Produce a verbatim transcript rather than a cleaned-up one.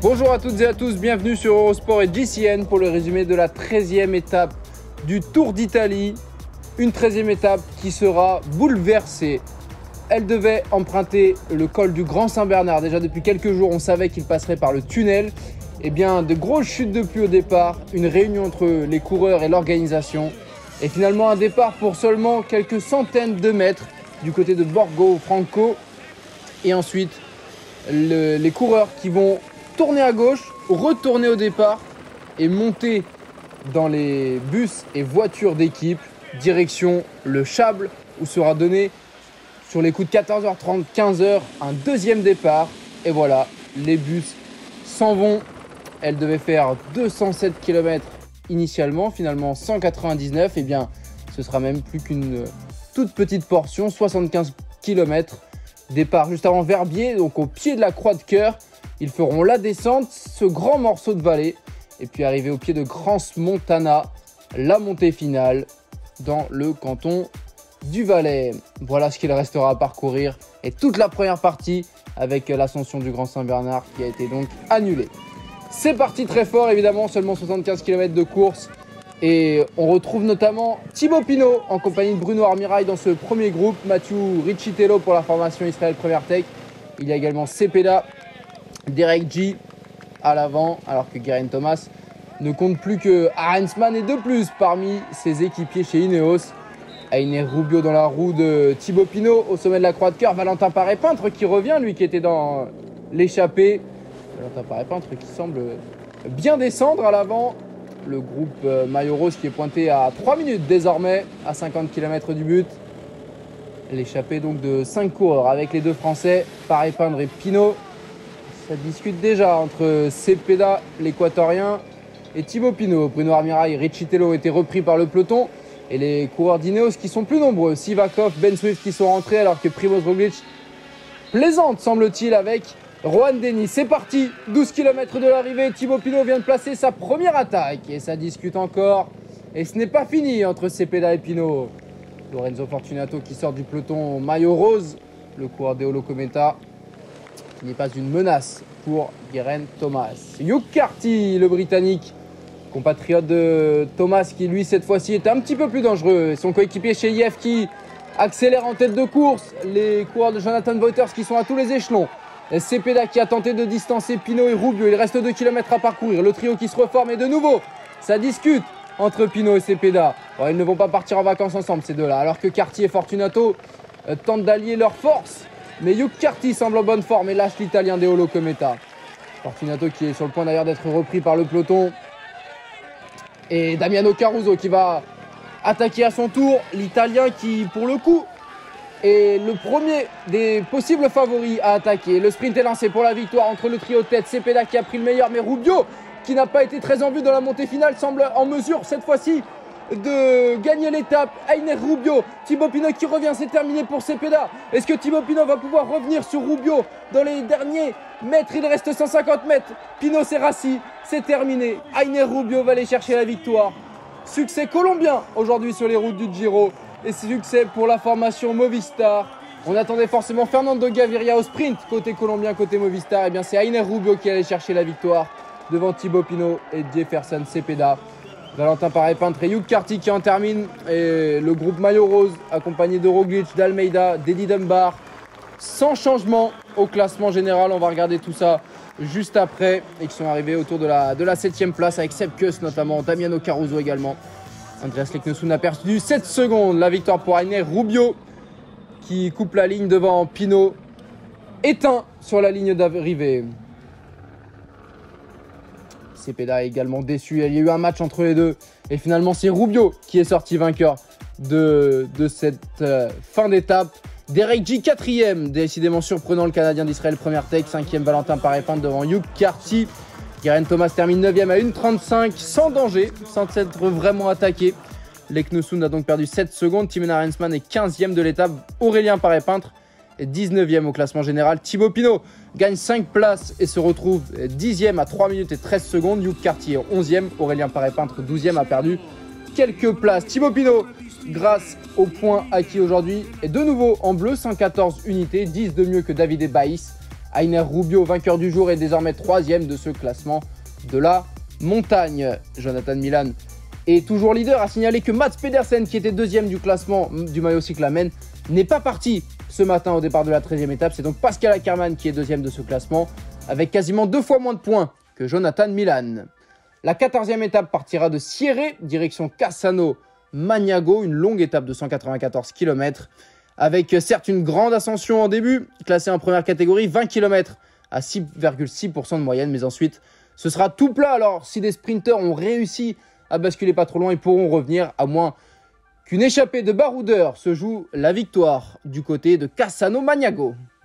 Bonjour à toutes et à tous, bienvenue sur Eurosport et G C N pour le résumé de la treizième étape du Tour d'Italie. Une treizième étape qui sera bouleversée. Elle devait emprunter le col du Grand Saint-Bernard. Déjà depuis quelques jours, on savait qu'il passerait par le tunnel. Eh bien, de grosses chutes de pluie au départ, une réunion entre les coureurs et l'organisation. Et finalement, un départ pour seulement quelques centaines de mètres du côté de Borgo Franco. Et ensuite, le, les coureurs qui vont tourner à gauche, retourner au départ et monter dans les bus et voitures d'équipe, direction le Chables, où sera donné sur les coups de quatorze heures trente, quinze heures, un deuxième départ. Et voilà, les bus s'en vont. Elle devait faire deux cent sept kilomètres initialement, finalement cent quatre-vingt-dix-neuf. Et bien, ce sera même plus qu'une toute petite portion, soixante-quinze kilomètres. Départ juste avant Verbier, donc au pied de la Croix de Cœur. Ils feront la descente, ce grand morceau de vallée, et puis arriver au pied de Crans-Montana, la montée finale dans le canton du Valais. Voilà ce qu'il restera à parcourir, et toute la première partie avec l'ascension du Grand Saint-Bernard qui a été donc annulée. C'est parti très fort, évidemment, seulement soixante-quinze kilomètres de course, et on retrouve notamment Thibaut Pinot en compagnie de Bruno Armirail dans ce premier groupe, Mathieu Riccitello pour la formation Israël Première Tech. Il y a également Cepeda, Derek G à l'avant, alors que Geraint Thomas ne compte plus que Arensman et de plus parmi ses équipiers chez Ineos. Einer Rubio dans la roue de Thibaut Pinot au sommet de la Croix de Cœur. Valentin Paré-Peintre qui revient, lui qui était dans l'échappée. Valentin Paré-Peintre qui semble bien descendre à l'avant. Le groupe Maillot Rose qui est pointé à trois minutes désormais, à cinquante kilomètres du but. L'échappée donc de cinq coureurs avec les deux Français, Paré-Peintre et Pinot. Ça discute déjà entre Cepeda, l'équatorien, et Thibaut Pinot. Bruno Armirail et Riccitello ont été repris par le peloton. Et les coureurs d'Ineos qui sont plus nombreux. Sivakov, Ben Swift qui sont rentrés alors que Primož Roglic plaisante semble-t-il avec Rohan Dennis. C'est parti, douze kilomètres de l'arrivée. Thibaut Pinot vient de placer sa première attaque. Et ça discute encore. Et ce n'est pas fini entre Cepeda et Pinot. Lorenzo Fortunato qui sort du peloton maillot rose. Le coureur d'Eolo Cometa qui n'est pas une menace pour Geraint Thomas. Hugh Carty, le Britannique, compatriote de Thomas, qui lui cette fois-ci est un petit peu plus dangereux. Son coéquipier chez I F qui accélère en tête de course. Les coureurs de Jonathan Wouters qui sont à tous les échelons. Cepeda qui a tenté de distancer Pinot et Rubio. Il reste deux kilomètres à parcourir. Le trio qui se reforme et de nouveau, ça discute entre Pinot et Cepeda. Bon, ils ne vont pas partir en vacances ensemble ces deux-là. Alors que Carty et Fortunato euh, tentent d'allier leurs forces. Mais Hugh Carty semble en bonne forme et lâche l'Italien d'Eolo Cometa. Fortunato qui est sur le point d'ailleurs d'être repris par le peloton. Et Damiano Caruso qui va attaquer à son tour. L'Italien qui, pour le coup, est le premier des possibles favoris à attaquer. Le sprint est lancé pour la victoire entre le trio de tête. Cepeda qui a pris le meilleur, mais Rubio, qui n'a pas été très en vue dans la montée finale, semble en mesure cette fois-ci de gagner l'étape. Einer Rubio, Thibaut Pinot qui revient, c'est terminé pour Cepeda. Est-ce que Thibaut Pinot va pouvoir revenir sur Rubio dans les derniers mètres? Il reste cent cinquante mètres. Pinot s'est rassis, c'est terminé. Einer Rubio va aller chercher la victoire. Succès colombien aujourd'hui sur les routes du Giro et succès pour la formation Movistar. On attendait forcément Fernando Gaviria au sprint côté colombien, côté Movistar. Et bien c'est Einer Rubio qui allait chercher la victoire devant Thibaut Pinot et Jefferson Cepeda. Valentin Paré-Peintre et Hugh Carty qui en terminent. Et le groupe Maillot Rose accompagné de Roglic, d'Almeida, d'Eddie Dunbar. Sans changement au classement général. On va regarder tout ça juste après. Et qui sont arrivés autour de la, de la septième place avec Sepp Kuss notamment. Damiano Caruso également. Andreas Leknesund a perdu sept secondes. La victoire pour Einer Rubio qui coupe la ligne devant Pinot. Éteint sur la ligne d'arrivée. Cepeda également déçu. Il y a eu un match entre les deux. Et finalement, c'est Rubio qui est sorti vainqueur de, de cette euh, fin d'étape. Derek G, quatrième. Décidément surprenant, le Canadien d'Israël Première Tech. Cinquième, Valentin Paré-Peintre devant Hugh Carty. Geraint Thomas termine neuvième à une trente-cinq. Sans danger, sans être vraiment attaqué. Leknesund a donc perdu sept secondes. Thymen Arensman est quinzième de l'étape. Aurélien Paré-Peintre est dix-neuvième au classement général. Thibaut Pinot gagne cinq places et se retrouve dixième à trois minutes et treize secondes. Hugh Carty est onzième. Aurélien Paré-Peintre, douzième, a perdu quelques places. Thibaut Pinot, grâce aux points acquis aujourd'hui, est de nouveau en bleu, cent quatorze unités, dix de mieux que Davide Baïs. Ainer Rubio, vainqueur du jour, est désormais troisième de ce classement de la montagne. Jonathan Milan est toujours leader. À signaler que Mats Pedersen, qui était deuxième du classement du maillot cyclamen, n'est pas parti ce matin au départ de la treizième étape. C'est donc Pascal Ackermann qui est deuxième de ce classement, avec quasiment deux fois moins de points que Jonathan Milan. La quatorzième étape partira de Sierre, direction Cassano Magnago, une longue étape de cent quatre-vingt-quatorze kilomètres, avec certes une grande ascension en début, classée en première catégorie, vingt kilomètres à six virgule six pour cent de moyenne, mais ensuite ce sera tout plat. Alors si des sprinteurs ont réussi à basculer pas trop loin, ils pourront revenir, à moins qu'une échappée de baroudeurs se joue la victoire du côté de Cassano Magnago.